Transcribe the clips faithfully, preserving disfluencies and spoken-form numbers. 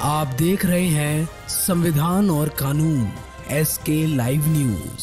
आप देख रहे हैं संविधान और कानून एस के लाइव न्यूज।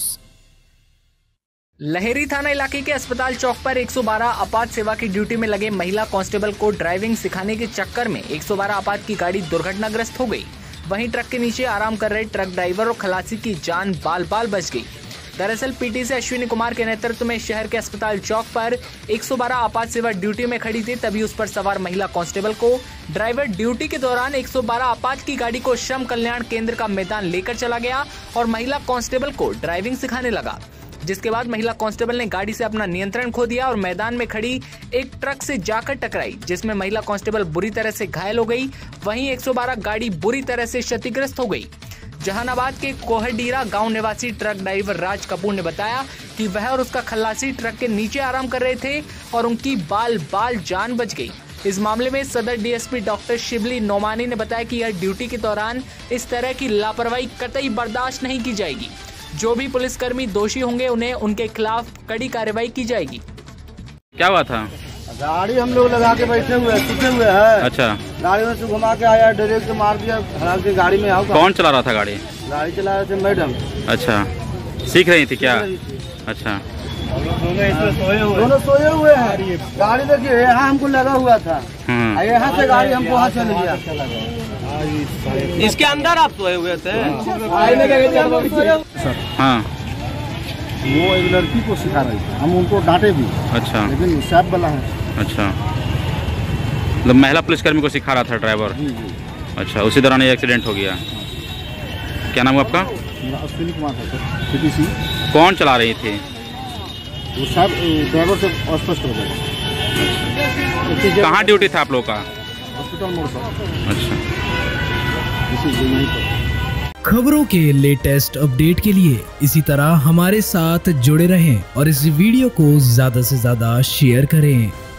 लहेरी थाना इलाके के अस्पताल चौक पर एक सौ बारह आपात सेवा की ड्यूटी में लगे महिला कांस्टेबल को ड्राइविंग सिखाने के चक्कर में एक सौ बारह आपात की गाड़ी दुर्घटनाग्रस्त हो गई। वहीं ट्रक के नीचे आराम कर रहे ट्रक ड्राइवर और खलासी की जान बाल बाल बच गई। दरअसल पीटी से अश्विनी कुमार के नेतृत्व में शहर के अस्पताल चौक पर एक सौ बारह आपात सेवा ड्यूटी में खड़ी थी, तभी उस पर सवार महिला कांस्टेबल को ड्राइवर ड्यूटी के दौरान एक सौ बारह आपात की गाड़ी को श्रम कल्याण केंद्र का मैदान लेकर चला गया और महिला कांस्टेबल को ड्राइविंग सिखाने लगा, जिसके बाद महिला कांस्टेबल ने गाड़ी से अपना नियंत्रण खो दिया और मैदान में खड़ी एक ट्रक से जाकर टकराई, जिसमें महिला कांस्टेबल बुरी तरह से घायल हो गई। वहीं एक सौ बारह गाड़ी बुरी तरह से क्षतिग्रस्त हो गई। जहानाबाद के कोहरडीरा गांव निवासी ट्रक ड्राइवर राज कपूर ने बताया कि वह और उसका खलासी ट्रक के नीचे आराम कर रहे थे और उनकी बाल बाल जान बच गई। इस मामले में सदर डीएसपी डॉक्टर शिबली नोमानी ने बताया कि यह ड्यूटी के दौरान इस तरह की लापरवाही कतई बर्दाश्त नहीं की जाएगी। जो भी पुलिसकर्मी दोषी होंगे उन्हें उनके खिलाफ कड़ी कार्रवाई की जाएगी। क्या हुआ था? गाड़ी हम लोग लगा के बैठे हुए सीखे हुए हैं। अच्छा। गाड़ी में से घुमा के आया, डायरेक्ट मार दिया, खराब की गाड़ी में आओ। कौन चला रहा था गाड़ी? गाड़ी चला रहे थे मैडम। अच्छा, सीख रही थी क्या? अच्छा, दोनों सोए हुए हैं। गाड़ी देखिए यहाँ हमको लगा हुआ था, यहाँ से गाड़ी हमको वहाँ चले गया। इसके अंदर आप सोए हुए थे? हाँ, वो एक लड़की को सिखा रही थी, हम उनको डांटे भी। अच्छा, लेकिन साहब वाला है। अच्छा, मतलब महिला पुलिसकर्मी को सिखा रहा था ड्राइवर। जी जी। अच्छा, उसी दौरान ये एक्सीडेंट हो गया। क्या नाम है आपका? अश्विनी कुमार था सर, पीटीसी। कौन चला रही थी? वो साहब ड्राइवर से अस्पष्ट हो गया। कहाँ ड्यूटी था आप लोग का? हॉस्पिटल मोड़ पर। अच्छा, खबरों के लेटेस्ट अपडेट के लिए इसी तरह हमारे साथ जुड़े रहें और इस वीडियो को ज्यादा से ज्यादा शेयर करें।